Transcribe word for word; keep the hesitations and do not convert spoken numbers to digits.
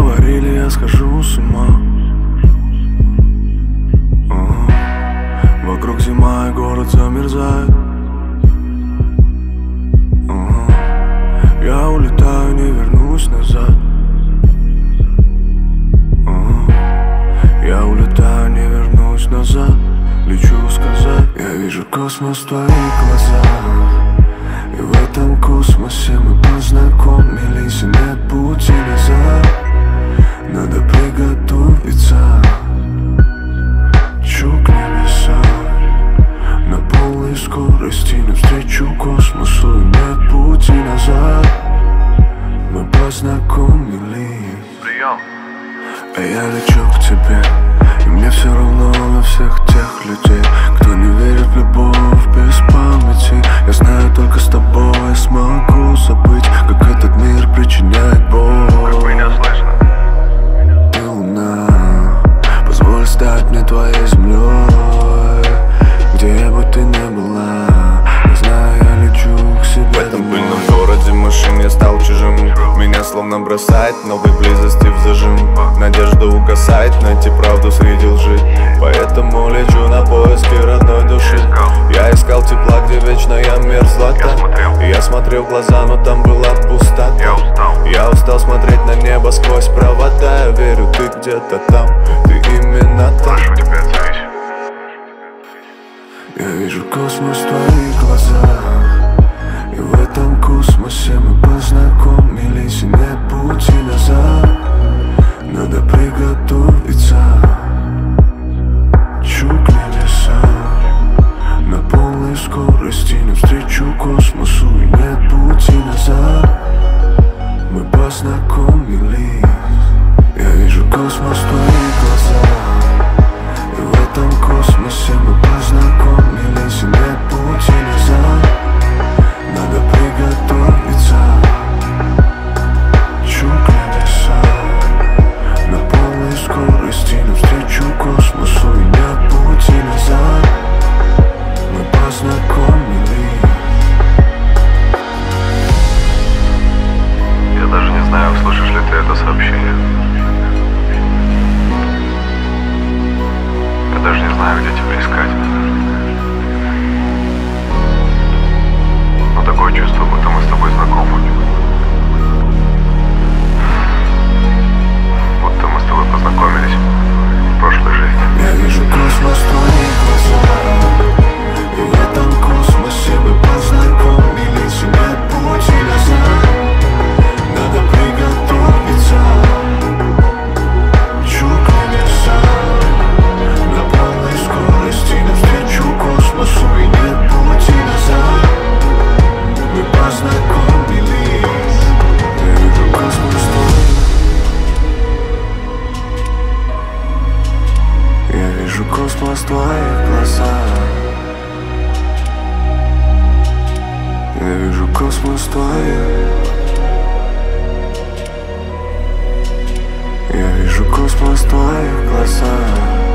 говорили, я схожу с ума. Ага. Вокруг зима и город замерзает. Ага. Я улетаю, не вернусь назад. Ага. Я улетаю, не вернусь назад. Лечу сказать, я вижу космос в твоих глазах. И в этом космосе мы познакомились, и нет пути назад. Надо приготовиться. Чу к небесам на полной скорости навстречу космосу, и нет пути назад. Мы познакомились. Прием. А я лечу к тебе, и мне все равно на всех тех людей, кто не верит в любовь без памяти. Я знаю, только с тобой я смогу забыть, как этот мир причиняет боль. Как меня слышно? Ты луна, позволь стать мне твоей землей. Где бы ты ни была, я знаю, я лечу к себе. В этом пыльном городе машин я стал чужим. Меня словно бросает новой близости в зажим. Надежда угасает, найти правду среди лжи. Поэтому лечу на поиски родной души. Я искал тепла, где вечная мерзлота. И я смотрел в глаза, но там была пустота. Я устал. Я устал смотреть на небо сквозь провода. Я верю, ты где-то там, ты именно там. Прошу тебя, отзовись. Я вижу космос в твоих глазах. И в этом космосе мы познакомились, и нет пути назад. Надо приготовиться. Чу к небесам на полной скорости навстречу космосу, и нет пути назад. Мы познакомились. Я вижу космос в твоих глазах. И в этом космосе мы познакомились, и нет пути назад. Надо приготовиться. Чу к небесам на полной скорости навстречу космосу, и нет пути назад. Мы познакомились. Я даже не знаю, услышишь ли ты это сообщение. Я даже не знаю, где тебя искать. Но такое чувство, будто мы с тобой знакомы. Будто мы с тобой познакомились в прошлой жизни. Я вижу космос в твоих глазах. И в этом космосе мы познакомились, и нет пути назад. Надо приготовиться. Чу к небесам на полной скорости навстречу космосу, и нет пути назад. Мы познакомились. Я вижу космос в твоих. Я вижу космос в твоих глазах. Я вижу космос в твоих. Я вижу космос в твоих глазах.